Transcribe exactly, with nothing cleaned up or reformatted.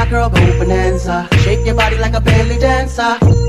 girl, go bonanza. Shake your body like a belly dancer.